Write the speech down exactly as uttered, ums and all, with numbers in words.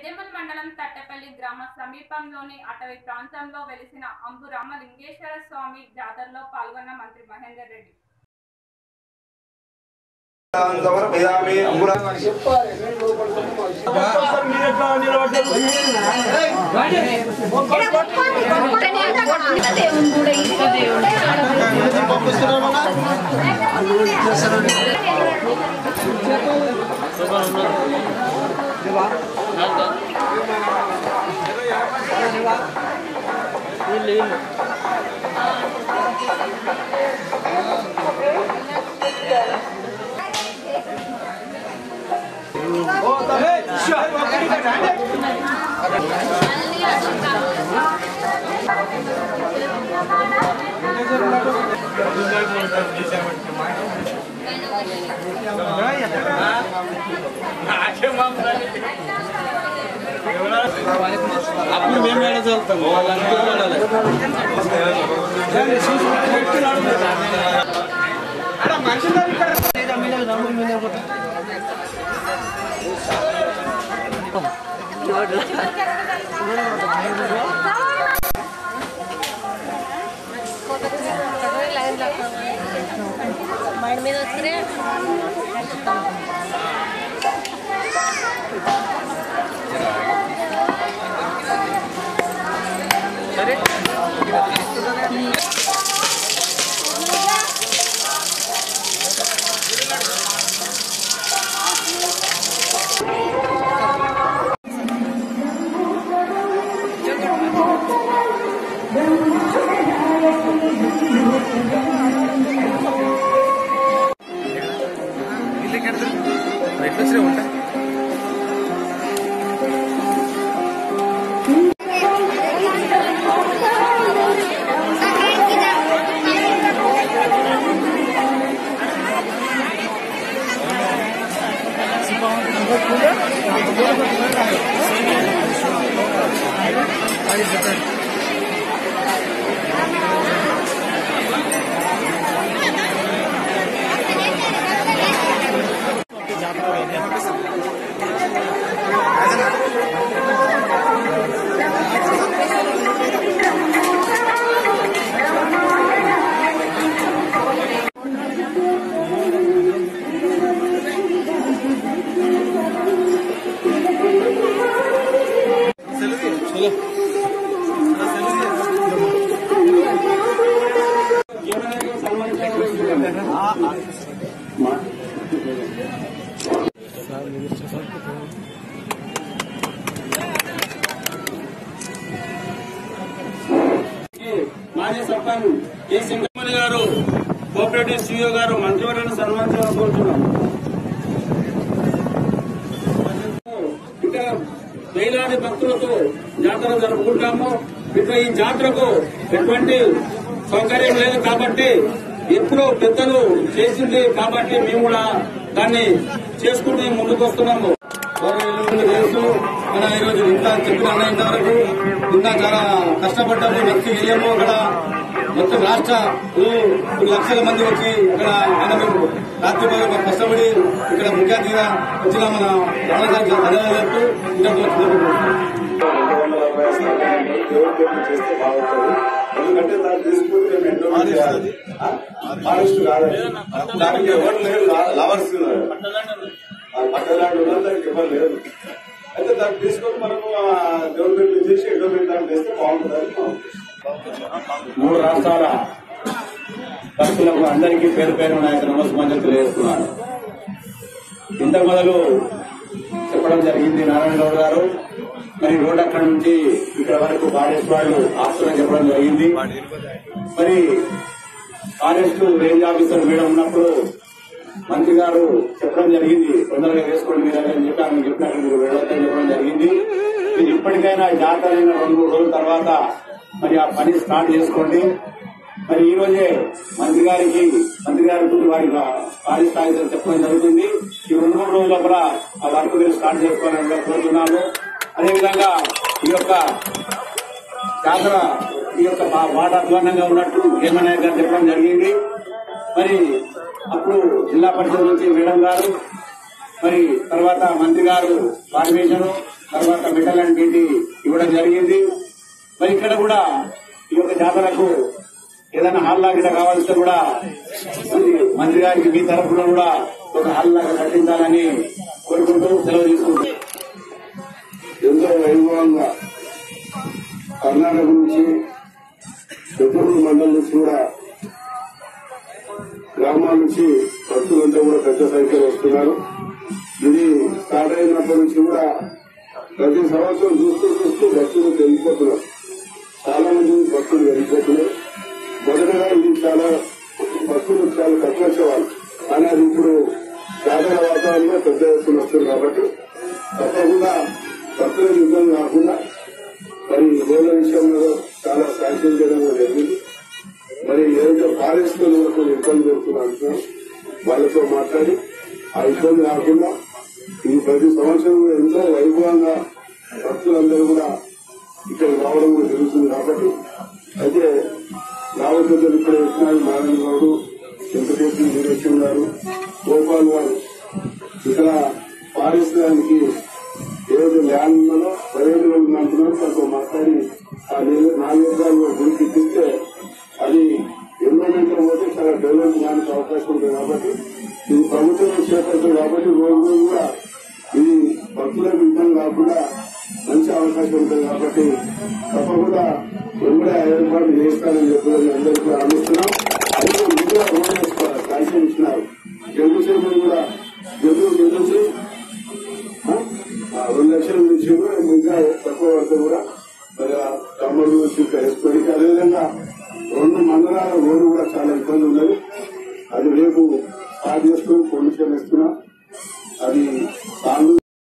పెద్దేముల్ మండలం తట్టపల్లి గ్రామ సమీపంలోని అటవీ ప్రాంతంలో వెలిసిన అంబు రామలింగేశ్వర స్వామి జాతరలో పాల్గొన్న మంత్రి మహేందర్ రెడ్డి. అప్పుడు మేము ఏడ చదువుతాము వాళ్ళంతా మైండ్ మీద వస్తే సరే మాజీ సర్పంచ్ కె సింగమణి గారు కోఆపరేటివ్ సిఇఓ గారు మంత్రివర్యాన్ని సన్మానించాలని కోరుతున్నాం. ఇంకా వేలాది భక్తులతో జాతర జరుపుకుంటాము. ఇక ఈ జాతరకు ఎటువంటి సౌకర్యం లేదు కాబట్టి ఎప్పుడో పెద్దలు చేసింది కాబట్టి మేము కూడా దాన్ని చేసుకుంటూ ముందుకు వస్తున్నాము. తెలుసు మన ఈరోజు ఇంత చెప్పిన అన్నంత వరకు ఇంకా చాలా కష్టపడ్డాము. మంచి వెళ్ళాము. అక్కడ మొత్తం రాష్ట్ర కొన్ని లక్షల మంది వచ్చి ఇక్కడ మనం రాత్రి పగలు కష్టపడి ఇక్కడ ముఖ్య అతిథిగా వచ్చిన మన రమణాచార్య ధన్యవాదాలు చేస్తే బాగుంటుంది. ఎందుకంటే దాన్ని తీసుకుంటే మేము ఎండో ఫారెస్ట్ కాదు, దానికి ఎవరు లేదు, లవర్స్ పట్టలాంటి ఉన్నారు, దానికి ఎవరు లేదు. అయితే దాన్ని తీసుకొని మనము డెవలప్మెంట్ చేసి డెవలప్మెంట్ దాన్ని చేస్తే బాగుంటుంది. మూడు రాష్ట్రాల భక్తులకు అందరికీ పేరు పేరు నాయక నమస్కారం తెలియజేస్తున్నాను. ఇంతకు మొదలు చెప్పడం జరిగింది నారాయణ గౌడ్ గారు. మరి రోడ్ అక్కడి నుంచి ఇక్కడ వరకు ఫారెస్ట్ వాళ్ళు ఆస్తులని చెప్పడం జరిగింది. మరి ఫారెస్ట్ రేంజ్ ఆఫీసర్ మేడం ఉన్నప్పుడు మంత్రి గారు చెప్పడం జరిగింది, తొందరగా వేసుకోండి మీరు అని చెప్పి ఆమె చెప్పినట్టు మీరు వెళ్ళొద్దని చెప్పడం జరిగింది. మీరు ఇప్పటికైనా జాతర అయిన రెండు మూడు రోజుల తర్వాత మరి ఆ పని స్టార్ట్ చేసుకోండి. మరి ఈ రోజే మంత్రి గారికి మంత్రి గారికి వారి ఫారెస్ట్ ఆఫీసర్ చెప్పడం జరుగుతుంది. ఈ రెండు మూడు రోజుల కూడా ఆ వర్క్ మీరు స్టార్ట్ చేసుకోవాలని కోరుతున్నాను. అదేవిధంగా ఈ యొక్క జాతర ఈ యొక్క వాట అధ్వానంగా ఉన్నట్టు హేమనాయక్ గారు చెప్పడం జరిగింది. మరి అప్పుడు జిల్లా పరిషత్ నుంచి మేడం గారు, మరి తర్వాత మంత్రి గారు పర్మిషన్ తర్వాత మెటల్ అండ్ బీటీ ఇవ్వడం జరిగింది. మరి ఇక్కడ కూడా ఈ యొక్క జాతరకు ఏదైనా హాల్ లాగా కావాల్సి కూడా మంత్రి గారికి మీ తరఫున కూడా ఒక హాల్ లాగా కట్టించాలని కోరుకుంటూ సెలవు తీసుకుంటూ ఎంతో వైభవంగా కర్ణాటక నుంచి పెద్దూరు మండలం నుంచి కూడా గ్రామాల నుంచి భక్తులంతా కూడా పెద్ద సంఖ్యలో వస్తున్నారు. ఇది స్టార్ట్ అయినప్పటి నుంచి కూడా ప్రతి సంవత్సరం చూస్తూ చూస్తూ భక్తులు పెరిగిపోతున్నారు. చాలా మంది భక్తులు పెరిగిపోతున్నారు. మొదటగా ఇది చాలా భక్తులు చాలా తక్కువ వచ్చేవాళ్ళు, కానీ అది ఇప్పుడు జాతర వాతావరణంలో పెద్ద ఎత్తున వస్తుంది కాబట్టి తప్పకుండా భక్తులకు ఇబ్బంది కాకుండా మరి రోడ్ల విషయంలో చాలా శాంక్షన్ చేయడం జరిగింది. మరి ఏదైతే ఫారెస్ట్ వరకు ఇబ్బంది జరుగుతున్నారు వాళ్ళతో మాట్లాడి ఆ ఇబ్బంది కాకుండా ఇది ప్రతి సంవత్సరం ఎంతో వైభవంగా భక్తులందరూ కూడా ఇక్కడ రావడం కూడా జరుగుతుంది కాబట్టి అయితే రావద్దు ఇక్కడ వచ్చినారు నారాయణ గౌడు, వెంకటేశ్వర వీరేశ్వరం గారు, గోపాల్ గారు ఇక్కడ ఫారెస్ట్ దానికి ఏదైతే ల్యాండ్ ఉన్నదో ప్రైవేట్ వాళ్ళు అంటున్నారు తనతో మాట్లాడి ఆ నాలుగు ఎకరాలు గురికి ఇప్పిస్తే అది ఎన్విరాన్మెంట్ లో పోతే చాలా డెవలప్ చేయడానికి అవకాశం ఉంటుంది కాబట్టి ఇది ప్రభుత్వం చేపడుతుంది కాబట్టి రోజు రోజు కూడా ఇది భక్తులకు ఇబ్బంది కాకుండా మంచి అవకాశం ఉంటుంది కాబట్టి తప్పకుండా వెంబడే ఏర్పాటు చేస్తారని చెప్పి అందరికీ ఆలోచిస్తున్నాం. అయితే ముందుగా రోడ్ వేసుకోవాలి, శాంక్షన్ ఇచ్చినారు. జంగు సేవలు కూడా జంగు జంగు రెండు లక్షల నుంచి కూడా ఇంకా తక్కువ వరకు కూడా